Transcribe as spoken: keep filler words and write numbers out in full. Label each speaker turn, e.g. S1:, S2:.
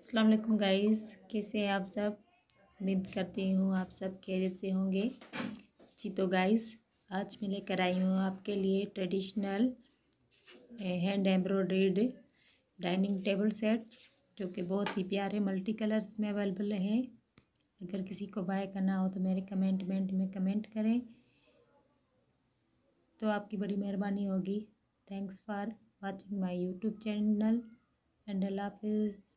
S1: अस्सलाम वालेकुम गाइस, कैसे हैं आप सब। उम्मीद करती हूँ आप सब खैरियत से होंगे। जी तो गाइस, आज मैं लेकर आई हूँ आपके लिए traditional hand embroidered dining table set, जो कि बहुत ही प्यारे मल्टी कलर्स में अवेलेबल हैं। अगर किसी को बाय करना हो तो मेरे कमेंट में कमेंट करें तो आपकी बड़ी मेहरबानी होगी। Thanks for watching my YouTube channel and अल्लाह हाफिज़।